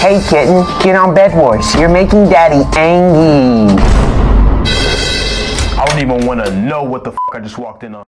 Hey kitten, get on bed wars. You're making daddy angry. I don't even want to know what the fuck I just walked in on.